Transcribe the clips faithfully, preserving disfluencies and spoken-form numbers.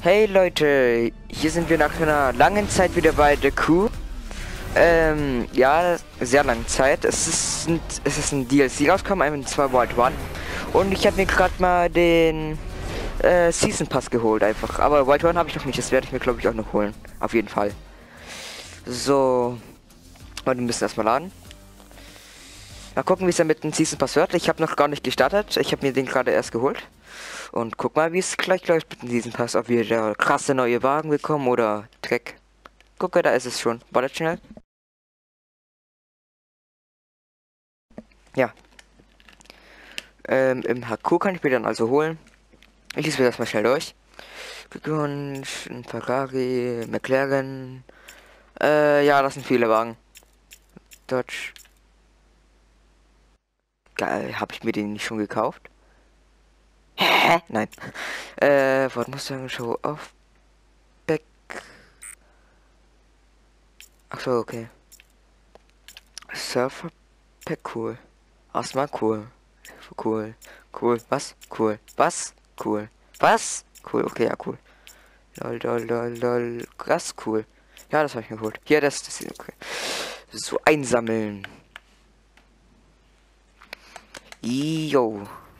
Hey Leute, hier sind wir nach einer langen Zeit wieder bei The Crew. Ähm, ja, sehr lange Zeit. Es ist ein, es ist ein D L C rausgekommen, und zwar World One. Und ich habe mir gerade mal den äh, Season Pass geholt einfach. Aber World One habe ich noch nicht, das werde ich mir glaube ich auch noch holen. Auf jeden Fall. So, und wir müssen erstmal laden. Mal gucken, wie es ja mit dem Season Pass wird. Ich habe noch gar nicht gestartet. Ich habe mir den gerade erst geholt. Und guck mal, wie es gleich läuft mit dem Season Pass. Ob wir da krasse neue Wagen bekommen oder Dreck. Gucke, da ist es schon. Wartet schnell. Ja. Ähm, im H Q kann ich mir dann also holen. Ich lese mir das mal schnell durch. Glückwunsch, ein Ferrari, McLaren. Äh, ja, das sind viele Wagen. Dodge. Geil, habe ich mir den nicht schon gekauft? Hä? Nein. Äh, Ford Mustang Show off. Back. Ach so, okay. Surfer Pack, cool. Erstmal cool. Cool. Cool. Was? Cool. Was? Cool. Was? Cool. Okay, ja, cool. Lol, lol, lol, lol. Krass, cool. Ja, das habe ich mir geholt. Hier, das, das ist okay. So, einsammeln. Jo.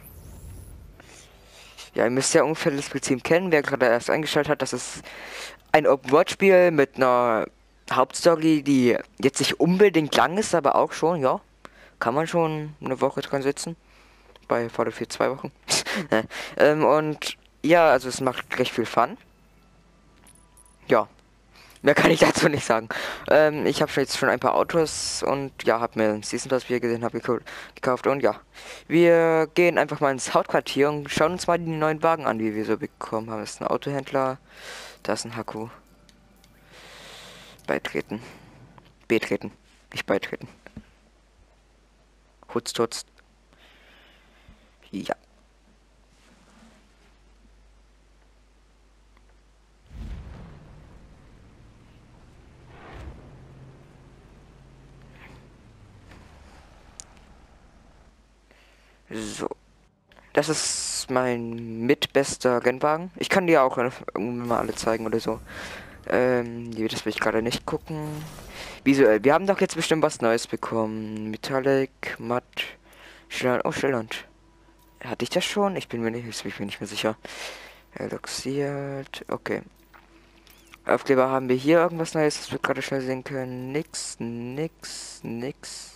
Ja, ihr müsst ja ungefähr das Prinzip kennen, wer gerade erst eingestellt hat. Das ist ein Open-World-Spiel mit einer Hauptstory, die jetzt nicht unbedingt lang ist, aber auch schon, ja. Kann man schon eine Woche dran sitzen. Bei Fallout vier zwei Wochen. ähm, und ja, also es macht recht viel Fun. Ja. Mehr kann ich dazu nicht sagen. Ähm, ich habe jetzt schon ein paar Autos und ja, habe mir ein Season Pass, wie ihr gesehen habt, gekauft. Und ja, wir gehen einfach mal ins Hauptquartier und schauen uns mal die neuen Wagen an, die wir so bekommen haben. Das ist ein Autohändler, da ist ein H Q. Beitreten. Betreten. Nicht beitreten. Hutztutz. Ja. So. Das ist mein mitbester Rennwagen. Ich kann dir auch irgendwann mal alle zeigen oder so. Ähm, das will ich gerade nicht gucken. Visuell. Wir haben doch jetzt bestimmt was Neues bekommen. Metallic, Matt, Schillernd. Oh, Schillernd. Hatte ich das schon? Ich bin mir nicht, ich bin mir nicht mehr sicher. Eloxiert. Okay. Aufkleber haben wir hier irgendwas Neues, das wir gerade schnell sehen können. Nix, nix, nix.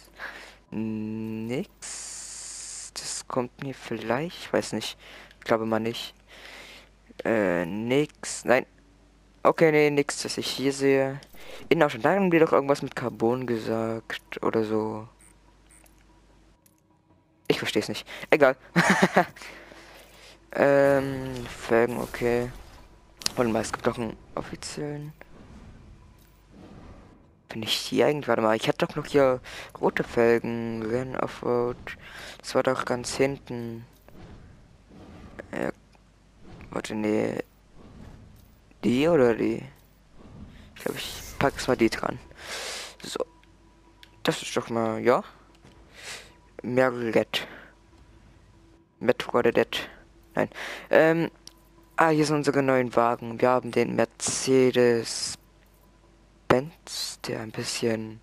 Nix. Das kommt mir vielleicht. Ich weiß nicht. Ich glaube mal nicht. Äh, nix. Nein. Okay, nee, nix, das ich hier sehe. Innenausstattung, da haben wir doch irgendwas mit Carbon gesagt oder so. Ich verstehe es nicht. Egal. ähm, Felgen, okay. Und mal, es gibt doch einen offiziellen. Bin ich hier eigentlich? Warte mal, ich hatte doch noch hier rote Felgen. Renn Offroad. Das war doch ganz hinten. Äh, warte, nee. Die oder die? Ich glaube, ich pack's mal die dran. So. Das ist doch mal, ja. Merlet. Metrodet. Nein. Ähm. Ah, hier sind unsere neuen Wagen. Wir haben den Mercedes Benz, der ein bisschen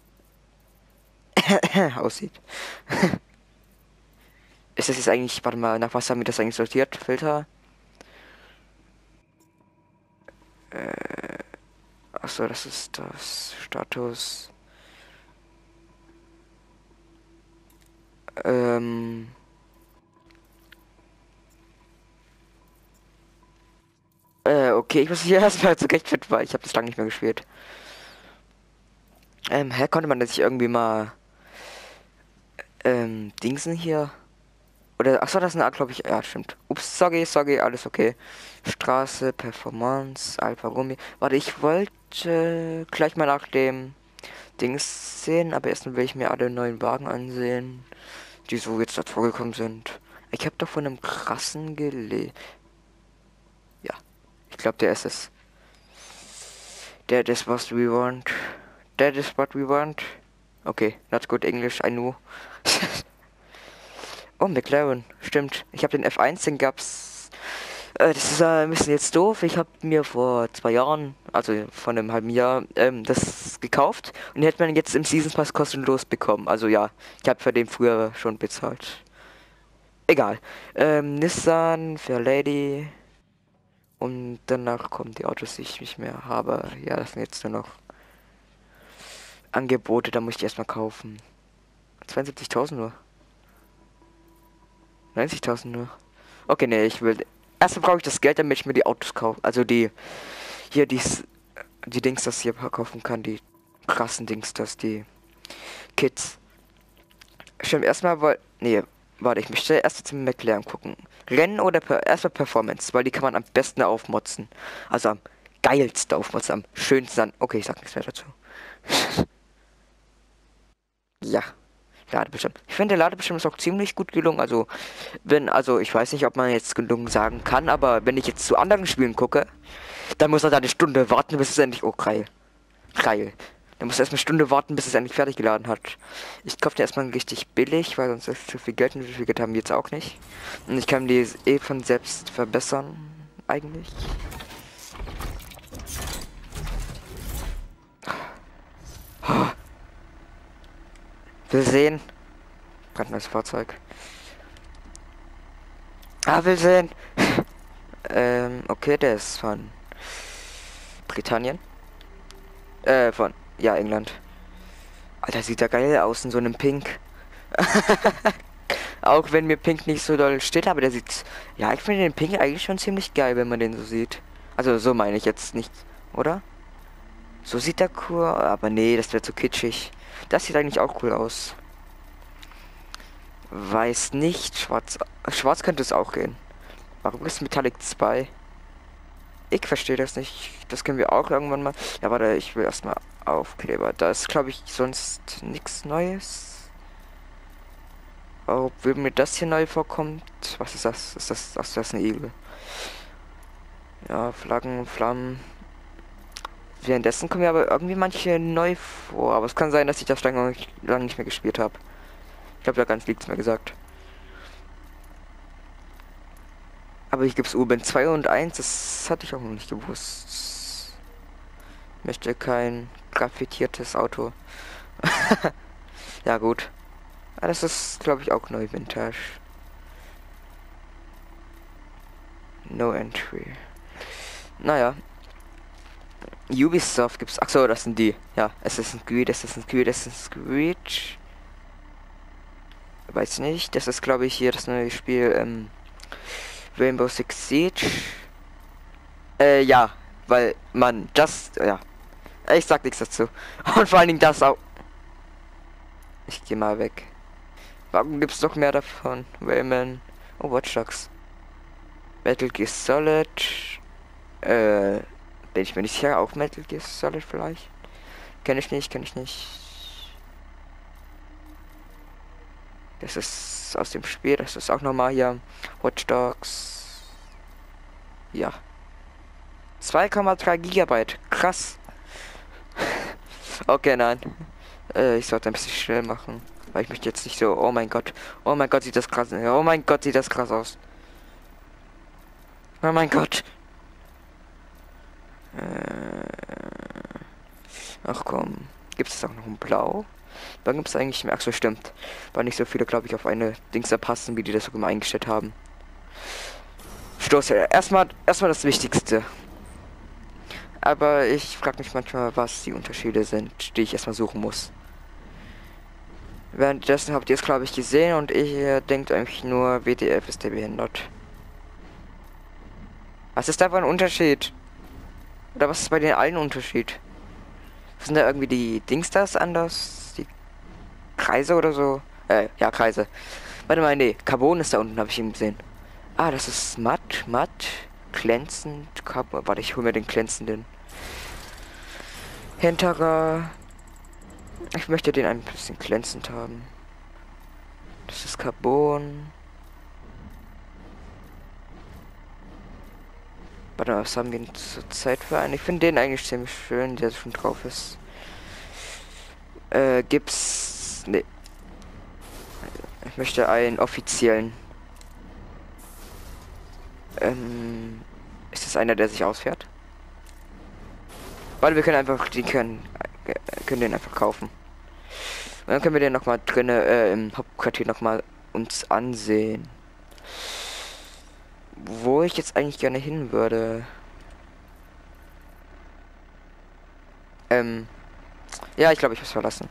aussieht. Ist das jetzt eigentlich, warte mal, nach was haben wir das eigentlich sortiert? Filter? Äh, achso, das ist das Status. Ähm. Äh, okay, ich muss hier erstmal zurechtfinden, weil ich habe das lange nicht mehr gespielt. Ähm, hä, konnte man das sich irgendwie mal ähm, Dingsen hier? Oder, achso, das ist eine Art, glaube ich, ja, stimmt. Ups, sorry, sorry, alles okay. Straße, Performance, Alfa Romeo. Warte, ich wollte gleich mal nach dem Dings sehen, aber erstmal will ich mir alle neuen Wagen ansehen, die so jetzt dort vorgekommen sind. Ich habe doch von einem krassen gelesen. Ja, ich glaube, der ist es. That is what we want. That is what we want. Okay, not good English, I know. Oh, McLaren, stimmt. Ich habe den F eins, den gab's Äh, das ist äh, ein bisschen jetzt doof. Ich habe mir vor zwei Jahren, also vor einem halben Jahr, ähm, das gekauft und den hätte man jetzt im Season Pass kostenlos bekommen. Also ja, ich habe für den früher schon bezahlt. Egal. Ähm, Nissan für Lady und danach kommen die Autos, die ich nicht mehr habe. Ja, das sind jetzt nur noch Angebote, da muss ich erstmal kaufen. zweiundsiebzigtausend nur. neunzigtausend nur. Okay, nee, ich will. Erstmal brauche ich das Geld, damit ich mir die Autos kaufe. Also die. Hier, die. Die Dings, das hier kaufen kann. Die krassen Dings, das die. Kids. Stimmt, erstmal weil. Nee, warte, ich möchte erst zum McLaren gucken. Rennen oder per, erstmal Performance, weil die kann man am besten aufmotzen. Also am geilsten aufmotzen, am schönsten. Okay, ich sag nichts mehr dazu. Ja. Ladebildschirm. Ich finde, der Ladebildschirm ist auch ziemlich gut gelungen. Also, wenn, also ich weiß nicht, ob man jetzt gelungen sagen kann, aber wenn ich jetzt zu anderen Spielen gucke, dann muss er da eine Stunde warten, bis es endlich. Oh, geil. Geil. Dann muss er erst eine Stunde warten, bis es endlich fertig geladen hat. Ich kaufe den erstmal richtig billig, weil sonst ist zu viel Geld und wie viel Geld haben wir jetzt auch nicht. Und ich kann die eh von selbst verbessern, eigentlich. Oh. Wir sehen. Brandneues Fahrzeug. Ah, will sehen. ähm, okay, der ist von Britannien. Äh, von, ja, England. Alter, sieht da geil aus in so einem Pink. Auch wenn mir Pink nicht so doll steht, aber der sieht, ja, ich finde den Pink eigentlich schon ziemlich geil, wenn man den so sieht. Also, so meine ich jetzt nicht, oder? So sieht der cool, aber nee, das wäre zu kitschig. Das sieht eigentlich auch cool aus. Weiß nicht, schwarz, schwarz könnte es auch gehen. Warum ist Metallic zwei? Ich verstehe das nicht. Das können wir auch irgendwann mal. Ja, warte, ich will erstmal Aufkleber. Da ist, glaube ich, sonst nichts Neues. Obwohl mir das hier neu vorkommt. Was ist das? Ist das, ach, das ist ein Igel. Ja, Flaggen, Flammen. Währenddessen kommen mir aber irgendwie manche neu vor. Aber es kann sein, dass ich das lange nicht, lange nicht mehr gespielt habe. Ich glaube, da ganz nichts mehr gesagt. Aber hier gibt es Urban zwei und eins. Das hatte ich auch noch nicht gewusst. Ich möchte kein graffitiertes Auto. Ja, gut. Aber das ist, glaube ich, auch neu Vintage. No Entry. Naja. Ubisoft gibt's. Ach so, das sind die. Ja, Assassin's Creed, Assassin's Creed, Assassin's Creed. Weiß nicht. Das ist, glaube ich, hier das neue Spiel ähm, Rainbow Six Siege. Äh, ja, weil man das, ja. Ich sag nichts dazu. Und vor allen Dingen das auch. Ich gehe mal weg. Warum gibt's noch mehr davon? Rayman. Oh, Watch Dogs. Metal Gear Solid. Äh. Bin ich mir nicht sicher, auch Metal Gear Solid vielleicht? Kenne ich nicht, kenne ich nicht. Das ist aus dem Spiel, das ist auch nochmal hier. Watch Dogs. Ja. zwei Komma drei Gigabyte. Krass. Okay, nein. Äh, ich sollte ein bisschen schnell machen. Weil ich möchte jetzt nicht so. Oh mein Gott. Oh mein Gott, sieht das krass aus. Oh mein Gott, sieht das krass aus. Oh mein Gott. Ach komm. Gibt es auch noch ein Blau? Wann gibt es eigentlich mehr? Ach so, stimmt. Weil nicht so viele, glaube ich, auf eine Dings da passen, wie die das so immer eingestellt haben. Stoß. Erstmal, erstmal das Wichtigste. Aber ich frage mich manchmal, was die Unterschiede sind, die ich erstmal suchen muss. Währenddessen habt ihr es, glaube ich, gesehen und ich äh, denkt eigentlich nur, W T F ist der behindert. Was ist da für ein Unterschied? Oder was ist bei den allen Unterschied? Sind da irgendwie die Dings das anders? Die Kreise oder so? Äh, ja, Kreise. Warte mal, nee, Carbon ist da unten, habe ich ihn gesehen. Ah, das ist matt, matt, glänzend, Carbon. Warte, ich hole mir den glänzenden. Hinterer. Ich möchte den ein bisschen glänzend haben. Das ist Carbon. Warte mal, was haben wir denn zur Zeit für einen? Ich finde den eigentlich ziemlich schön, der schon drauf ist. Äh, gibt's... Nee. Ich möchte einen offiziellen. Ähm, ist das einer, der sich ausfährt? Weil wir können einfach, die können, äh, können den einfach kaufen. Und dann können wir den noch mal drinnen äh, im Hauptquartier noch mal uns ansehen. Wo ich jetzt eigentlich gerne hin würde. Ähm, ja, ich glaube, ich muss verlassen.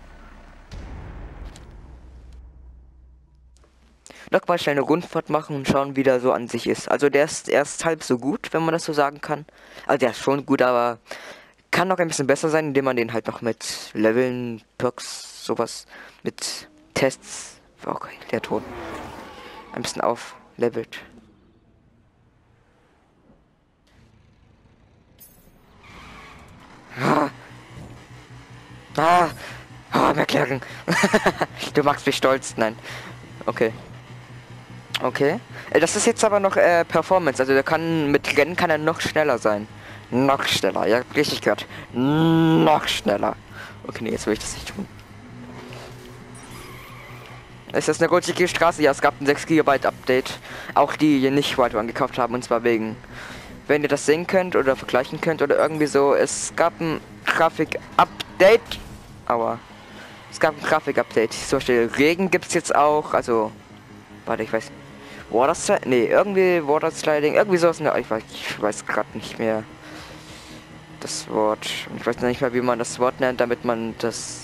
Noch mal schnell eine Rundfahrt machen und schauen, wie der so an sich ist. Also der ist erst halb so gut, wenn man das so sagen kann. Also der ist schon gut, aber kann noch ein bisschen besser sein, indem man den halt noch mit Leveln, Perks, sowas, mit Tests, okay, der Ton, ein bisschen auflevelt. Ah, ah, oh, McLaren. Du machst mich stolz, nein. Okay. Okay. Äh, Das ist jetzt aber noch äh, Performance. Also der kann mit Rennen kann er noch schneller sein. Noch schneller. Ja, richtig gehört. Noch schneller. Okay, nee, jetzt will ich das nicht tun. Ist das eine rutsche Straße? Ja, es gab ein sechs Gigabyte Update. Auch die, die nicht White One gekauft haben. Und zwar wegen, wenn ihr das sehen könnt oder vergleichen könnt oder irgendwie so. Es gab ein Grafik-Update. Aber es gab ein Grafik-Update. Zum Beispiel Regen gibt es jetzt auch. Also, warte, ich weiß. Water Sliding? Nee, irgendwie Water Sliding. Irgendwie sowas. Ne, ich weiß, ich weiß gerade nicht mehr das Wort. Ich weiß nicht mehr, wie man das Wort nennt, damit man das.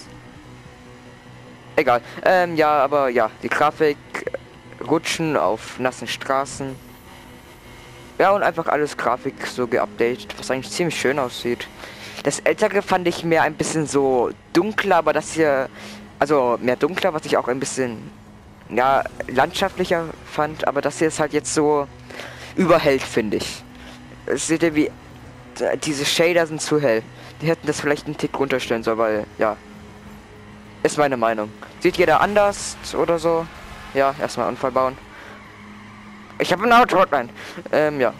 Egal. Ähm, ja, aber ja, die Grafik, Rutschen auf nassen Straßen. Ja, und einfach alles Grafik so geupdatet, was eigentlich ziemlich schön aussieht. Das ältere fand ich mehr ein bisschen so dunkler, aber das hier, also mehr dunkler, was ich auch ein bisschen, ja, landschaftlicher fand, aber das hier ist halt jetzt so überhell, finde ich. Seht ihr, wie diese Shader sind zu hell. Die hätten das vielleicht einen Tick runterstellen sollen, weil, ja, ist meine Meinung. Sieht jeder anders oder so? Ja, erstmal Unfall bauen. Ich habe ein Auto, nein. Ähm, ja.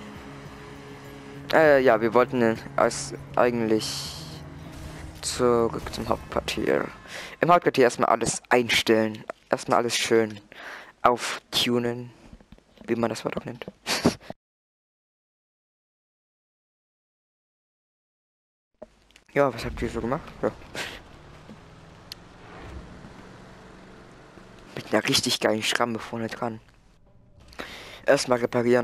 Äh, ja, wir wollten als eigentlich zurück zum Hauptquartier. Im Hauptquartier erstmal alles einstellen. Erstmal alles schön auftunen. Wie man das Wort auch nennt. Ja, was habt ihr so gemacht? Ja. Mit einer richtig geilen Schramme vorne dran. Erstmal reparieren.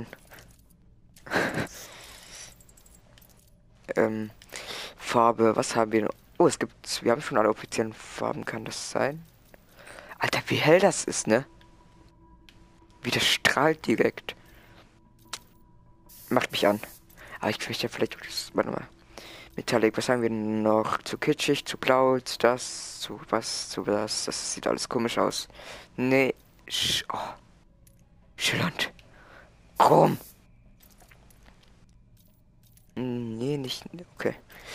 ähm, Farbe, was haben wir noch? Oh, es gibt, wir haben schon alle offiziellen Farben, kann das sein? Alter, wie hell das ist, ne? Wie das strahlt direkt. Macht mich an. Aber ich möchte vielleicht, warte mal. Metallic, was haben wir noch? Zu kitschig, zu blau, zu das, zu was, zu das. Das sieht alles komisch aus. Nee. Sch oh. Schillernd. Chrom. Nee, nicht. Okay.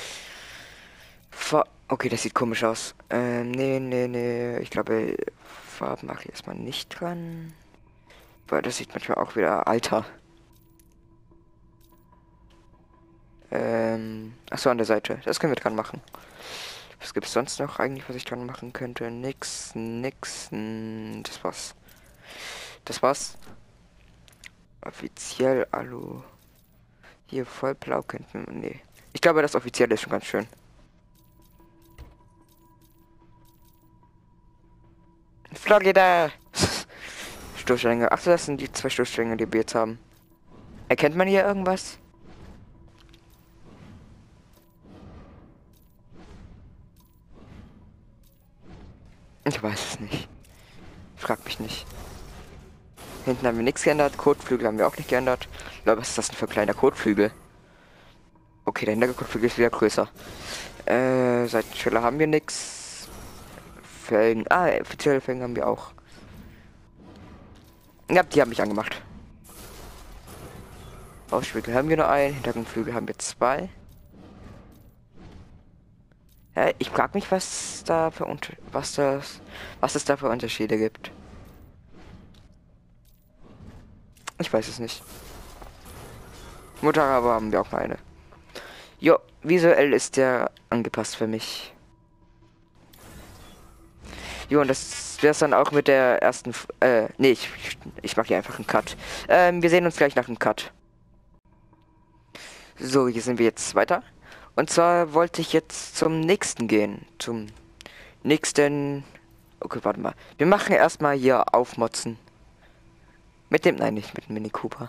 Fa okay, das sieht komisch aus. Ähm, nee, nee, nee. Ich glaube, Farben mache ich erstmal nicht dran. Weil das sieht manchmal auch wieder alter. Ähm, achso, an der Seite. Das können wir dran machen. Was gibt es sonst noch eigentlich, was ich dran machen könnte? Nix, nix. Das war's. Das war's. Offiziell Alu. Hier voll blau könnten wir. Nee. Ich glaube, das offizielle ist schon ganz schön. Florida! Stoßstränge. Ach, das sind die zwei Stoßstränge, die wir jetzt haben. Erkennt man hier irgendwas? Ich weiß es nicht. Frag mich nicht. Hinten haben wir nichts geändert. Kotflügel haben wir auch nicht geändert. Aber was ist das denn für ein kleiner Kotflügel? Okay, der hintere Kotflügel ist wieder größer. Äh, Seitenschilder haben wir nichts. Felgen. Ah, offizielle Felgen haben wir auch. Ja, die haben mich angemacht. Ausspiegel haben wir nur einen. Hintergrundflügel haben wir zwei. Ja, ich frag mich, was da für Unter was das was es da für Unterschiede gibt. Ich weiß es nicht. Motorhaube haben wir auch eine. Jo, visuell ist der angepasst für mich. Jo, und das wäre es dann auch mit der ersten... F äh, nee, ich, ich mache hier einfach einen Cut. Ähm, wir sehen uns gleich nach dem Cut. So, hier sind wir jetzt weiter. Und zwar wollte ich jetzt zum nächsten gehen. Zum nächsten... Okay, warte mal. Wir machen erstmal hier aufmotzen. Mit dem... Nein, nicht mit dem Mini Cooper.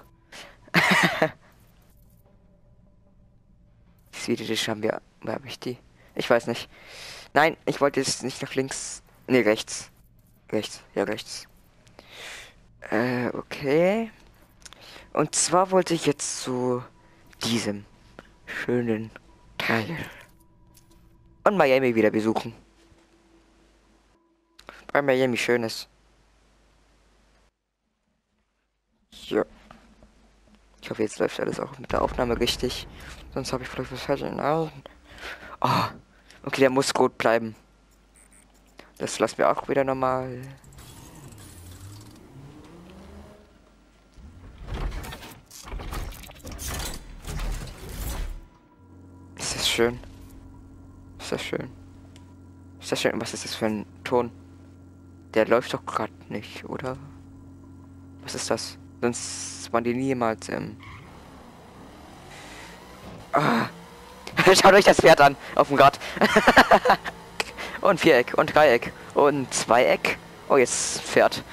Das Video, das haben wir... Wo habe ich die? Ich weiß nicht. Nein, ich wollte jetzt nicht nach links... Ne, rechts. Rechts, ja, rechts. Äh, okay. Und zwar wollte ich jetzt zu diesem schönen Teil und Miami wieder besuchen. Weil Miami schön ist. Ja. Ich hoffe, jetzt läuft alles auch mit der Aufnahme richtig. Sonst habe ich vielleicht was falsch in den Augen. Oh, okay, der muss rot bleiben. Das lassen wir auch wieder normal. Ist das schön? Ist das schön? Ist das schön? Was ist das für ein Ton? Der läuft doch gerade nicht, oder? Was ist das? Sonst waren die niemals im... Ah. Schaut euch das Pferd an, auf dem Rad. Und Viereck und Dreieck und Zweieck. Oh, jetzt Pferd.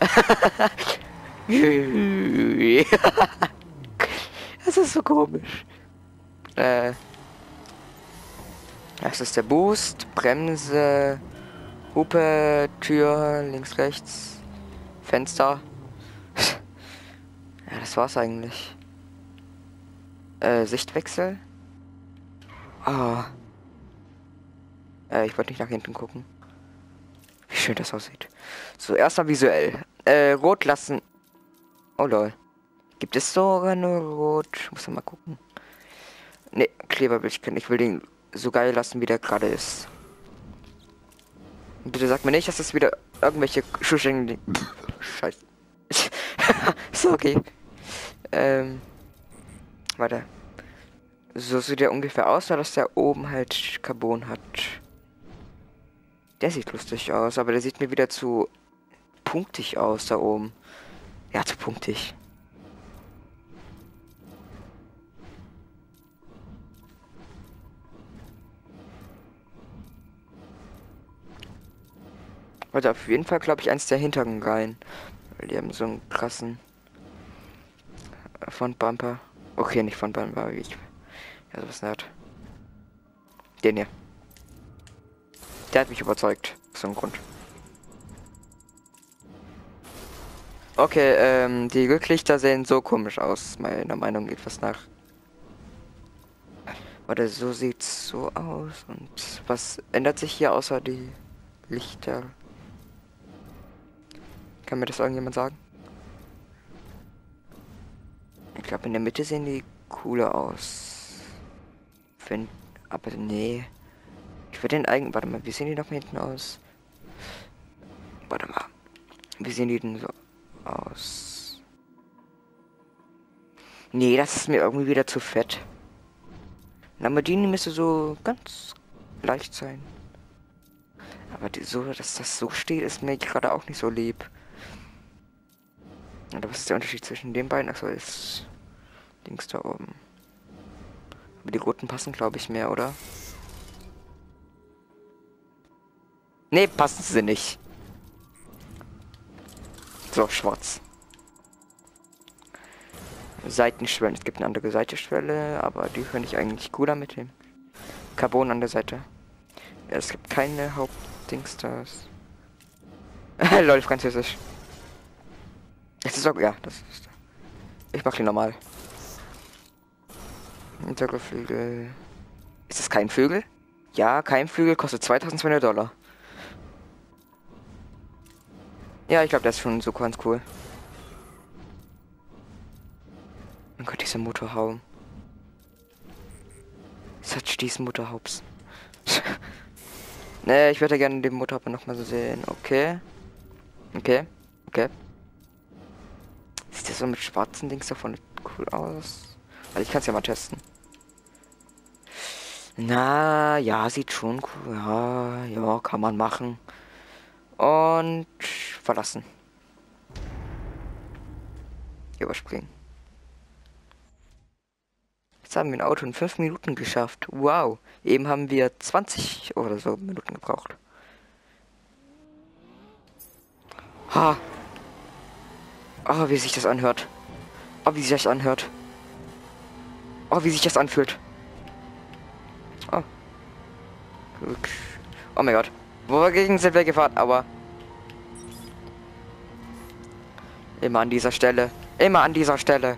Das ist so komisch. Äh. Das ist der Boost, Bremse, Hupe, Tür, links, rechts, Fenster. Ja, das war's eigentlich. Äh, Sichtwechsel. Ah. Äh, ich wollte nicht nach hinten gucken. Wie schön das aussieht. So, erstmal visuell. Äh, rot lassen. Oh lol. Gibt es sogar nur rot? Ich muss mal gucken. Ne, Kleber will ich können. Ich will den so geil lassen, wie der gerade ist. Und bitte sag mir nicht, dass das wieder irgendwelche Schuschengen... Scheiße. Sorry. Ähm. Warte. So sieht der ungefähr aus, nur dass der oben halt Carbon hat. Der sieht lustig aus, aber der sieht mir wieder zu punktig aus da oben. Ja, zu punktig. Wollte auf jeden Fall, glaube ich, eins der hinteren rein. Weil die haben so einen krassen von Bumper. Okay, nicht von Bumper, wie ich. Ja, sowas hat. Den hier. Der hat mich überzeugt. Aus so einem Grund. Okay, ähm, die Rücklichter sehen so komisch aus. Meiner Meinung geht was nach. Warte, so sieht's so aus. Und was ändert sich hier außer die Lichter? Kann mir das irgendjemand sagen? Ich glaube, in der Mitte sehen die cooler aus. Wenn, aber nee. Ich würde den eigenen. Warte mal, wie sehen die noch hinten aus? Warte mal. Wie sehen die denn so aus? Nee, das ist mir irgendwie wieder zu fett. Lamborghini müsste so ganz leicht sein. Aber die, so, dass das so steht, ist mir gerade auch nicht so lieb. Oder was ist der Unterschied zwischen den beiden? Achso, ist Dings da oben. Aber die roten passen, glaube ich, mehr, oder? Nee, passen sie nicht. So, schwarz. Seitenschwellen. Es gibt eine andere Seitenschwelle, aber die finde ich eigentlich cooler mit dem Carbon an der Seite. Ja, es gibt keine Hauptdings da. Lol, Französisch. Das ist auch, ja, das ist. Ich mach den normal. Hintergeflügel. Ist das kein Vögel? Ja, kein Flügel kostet zweitausendzweihundert Dollar. Ja, ich glaube, das ist schon so ganz cool. Mein Gott, dieser Motorhaum. Such diesen Motorhaubs. Ne, ich würde gerne den Motorhaub noch mal so sehen. Okay. Okay. Okay. Sieht das so mit schwarzen Dings davon cool aus? Also ich kann es ja mal testen. Na, ja, sieht schon cool. Ja, ja, kann man machen. Und verlassen. Überspringen. Jetzt haben wir ein Auto in fünf Minuten geschafft. Wow. Eben haben wir zwanzig oder so Minuten gebraucht. Ha. Oh, wie sich das anhört. Oh, wie sich das anhört. Oh, wie sich das anfühlt. Oh. Oh mein Gott. Wogegen sind wir gefahren? Aber immer an dieser Stelle. Immer an dieser Stelle.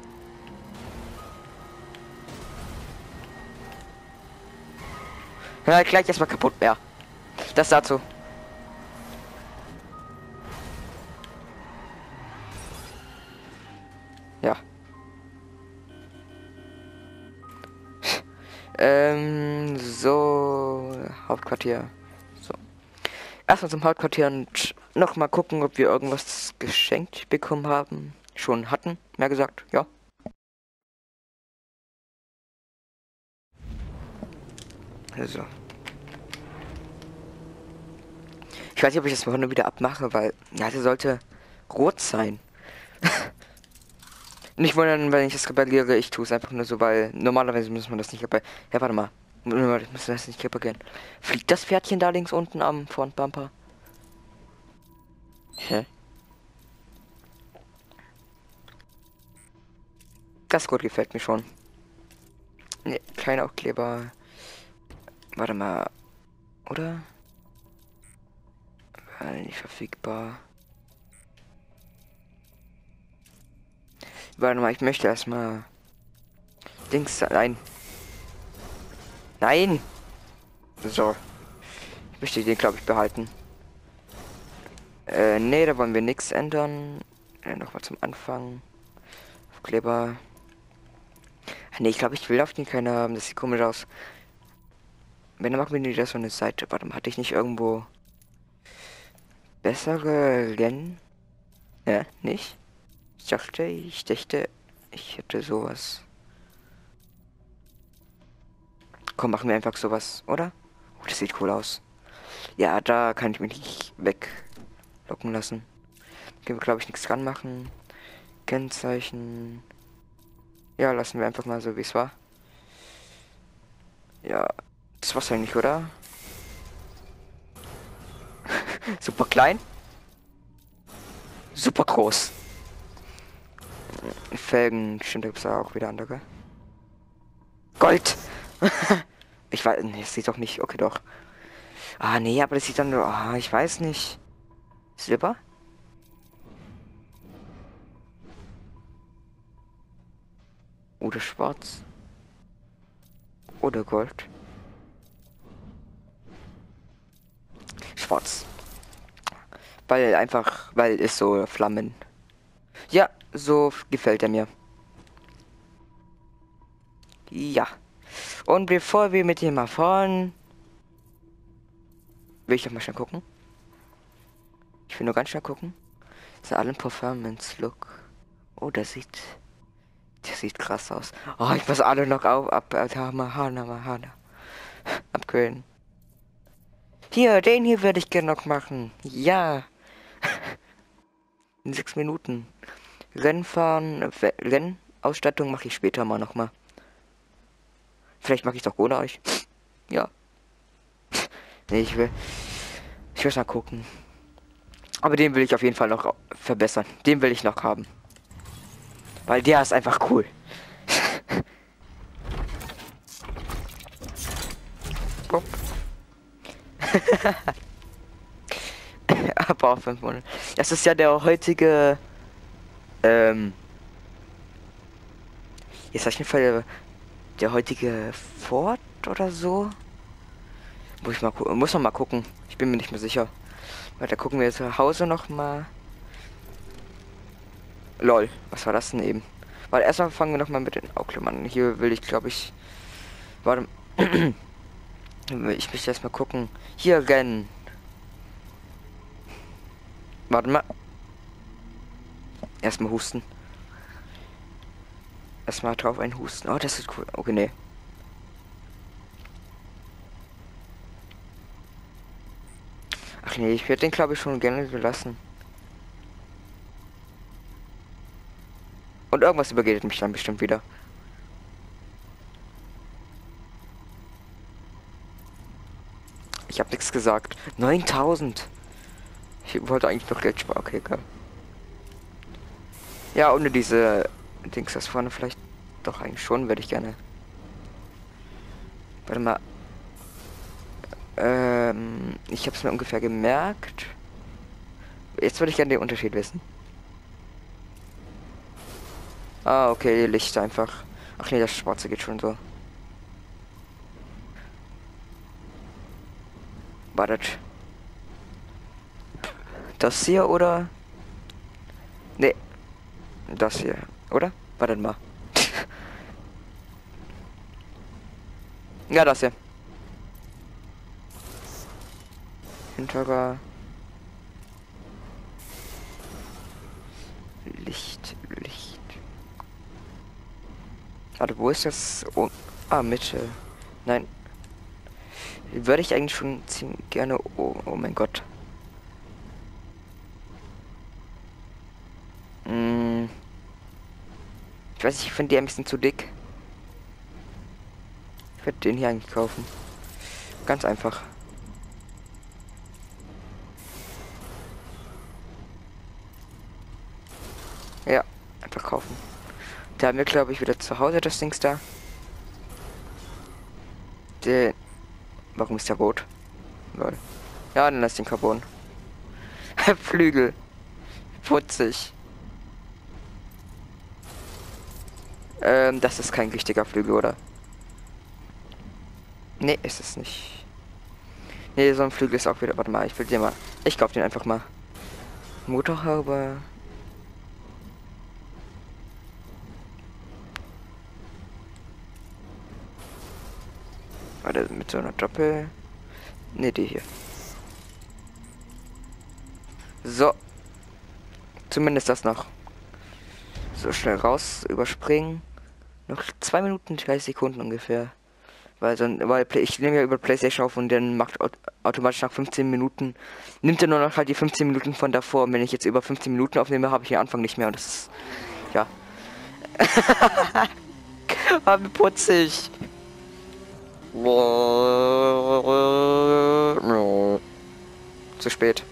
Ja, gleich erstmal kaputt mehr. Das dazu. Ja. ähm, so. Hauptquartier. So. Erstmal zum Hauptquartier und noch mal gucken, ob wir irgendwas geschenkt bekommen haben. Schon hatten, mehr gesagt, ja. Also. Ich weiß nicht, ob ich das vorne wieder abmache, weil ja, der sollte rot sein. Nicht wundern, wenn ich das repariere, ich tue es einfach nur so, weil normalerweise muss man das nicht reparieren. Ja, warte mal. Ich muss das nicht reparieren. Fliegt das Pferdchen da links unten am Frontbumper? Hä? Das gut gefällt mir schon. Ne, kein Aufkleber. Warte mal. Oder? War nicht verfügbar. Warte mal, ich möchte erstmal Dings. Nein. Nein! So. Ich möchte den, glaube ich, behalten. Äh, nee, da wollen wir nichts ändern. Äh, Nochmal zum Anfang. Aufkleber. Ne, ich glaube, ich will auf den keine haben. Das sieht komisch aus. Wenn, dann machen wir nicht das so eine Seite. Warte mal, hatte ich nicht irgendwo bessere Rennen? Ja, nicht? Ich dachte, ich dachte, ich hätte sowas. Komm, machen wir einfach sowas, oder? Oh, das sieht cool aus. Ja, da kann ich mich nicht weglocken lassen. Können wir, glaube ich, nichts dran machen. Kennzeichen. Ja, lassen wir einfach mal so, wie es war. Ja, das war's eigentlich, oder? Super klein. Super groß. Felgen, stimmt, da gibt's auch wieder andere. Gold! Ich weiß, nee, das sieht doch nicht, okay, doch. Ah, nee, aber das sieht dann nur, ah, ich weiß nicht. Silber? Oder schwarz? Oder Gold? Schwarz. Weil einfach, weil es so Flammen. Ja, so gefällt er mir. Ja. Und bevor wir mit dem mal fahren, will ich doch mal schnell gucken. Ich will nur ganz schnell gucken. Ist ja allen Performance Look. Oh, das sieht, das sieht krass aus. Oh, ich muss alle noch auf, ab, Hana, Hana, Hana. Abkühlen. Hier, den hier würde ich gerne noch machen. Ja. In sechs Minuten. Rennfahren, Rennausstattung mache ich später mal noch mal. Vielleicht mache ich doch ohne euch. Ja. Nee, ich will. Ich will mal gucken. Aber den will ich auf jeden Fall noch verbessern. Den will ich noch haben. Weil der ist einfach cool. Aber fünf Monate. Das ist ja der heutige. Ähm. Jetzt auf jeden Fall der heutige Ford oder so. Muss ich mal gucken. Muss man mal gucken. Ich bin mir nicht mehr sicher. Weiter gucken wir zu Hause noch mal. Lol, was war das denn eben? Weil erstmal fangen wir noch mal mit den Aufklemmern an. Hier will ich, glaube ich. Warte. Ich möchte erstmal gucken. Hier rennen. Warte mal. Erstmal husten. Erstmal drauf ein Husten. Oh, das ist cool. Okay, nee. Ach, Ach nee, ich würde den glaube ich schon gerne belassen. Und irgendwas übergeht mich dann bestimmt wieder. Ich habe nichts gesagt. neuntausend. Ich wollte eigentlich noch Geld sparen. Okay, geil. Ja, ohne diese Dings das vorne vielleicht doch eigentlich schon, würde ich gerne. Warte mal. Ähm, ich habe es mir ungefähr gemerkt. Jetzt würde ich gerne den Unterschied wissen. Ah, okay, Licht einfach. Ach nee, das Schwarze geht schon so. Wartet. Das hier oder? Nee. Das hier, oder? Wartet mal. Ja, das hier. Hinterer. Licht, Licht. Warte, wo ist das? Oh, ah, Mitte. Nein. Würde ich eigentlich schon ziemlich gerne. Oh, oh mein Gott. Hm. Ich weiß nicht, ich finde die ein bisschen zu dick. Ich werde den hier eigentlich kaufen. Ganz einfach. Ja, einfach kaufen. Da haben wir, glaube ich, wieder zu Hause das Dings da. Der. Warum ist der rot? Lol. Ja, dann lass den Carbon. Flügel. Putzig. Ähm, das ist kein richtiger Flügel, oder? Nee, ist es nicht. Nee, so ein Flügel ist auch wieder. Warte mal, ich will den mal. Ich kauf den einfach mal. Motorhaube. Warte, mit so einer Doppel. Ne, die hier. So. Zumindest das noch. So schnell raus, überspringen. Noch zwei Minuten, dreißig Sekunden ungefähr. Weil so, weil ich nehme ja über PlayStation auf und dann macht automatisch nach fünfzehn Minuten, nimmt er nur noch halt die fünfzehn Minuten von davor. Und wenn ich jetzt über fünfzehn Minuten aufnehme, habe ich den Anfang nicht mehr. Und das ist, ja. Aber putzig. Zu spät.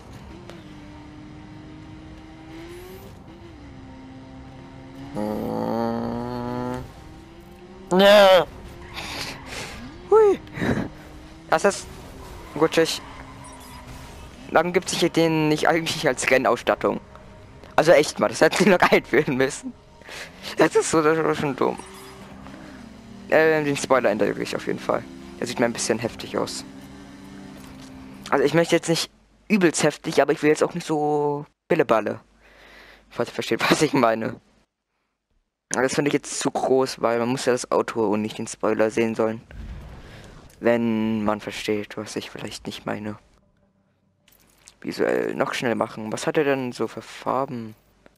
Ja. Hui. Das ist rutschig. Dann gibt sich den nicht eigentlich als Rennausstattung. Also echt mal, das hätte sie noch einführen müssen. Das ist so, das ist schon dumm. Äh, den Spoiler ändere ich auf jeden Fall. Der sieht mir ein bisschen heftig aus. Also ich möchte jetzt nicht übelst heftig, aber ich will jetzt auch nicht so Billeballe. Falls ihr versteht, was ich meine. Das finde ich jetzt zu groß, weil man muss ja das Auto und nicht den Spoiler sehen sollen. Wenn man versteht, was ich vielleicht nicht meine. Visuell noch schnell machen. Was hat er denn so für Farben?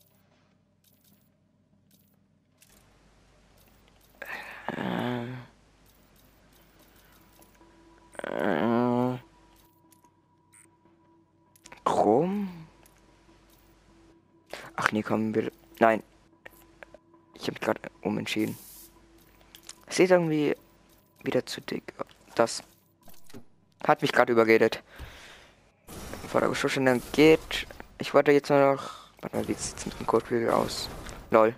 Äh, äh, Chrom? Ach nee, komm, wir. Nein. Ich habe gerade umentschieden. Sieht irgendwie wieder zu dick. Das hat mich gerade überredet. Vordergeschossen dann geht. Ich wollte jetzt nur noch. Warte mal, wie sieht's mit dem Kotflügel aus? Lol.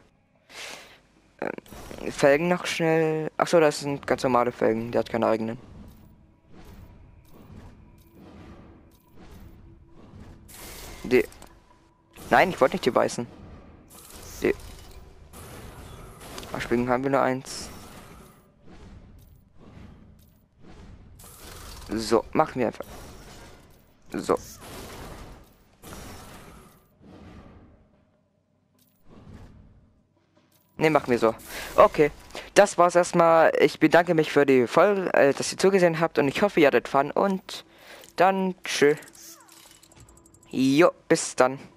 Ähm, Felgen noch schnell. Achso, das sind ganz normale Felgen. Der hat keine eigenen. Die. Nein, ich wollte nicht die weißen. Die. Springen haben wir nur eins. So, machen wir einfach. So. Ne, machen wir so. Okay. Das war's erstmal. Ich bedanke mich für die Folge, äh, dass ihr zugesehen habt und ich hoffe, ihr hattet Fun und dann tschö. Jo, bis dann.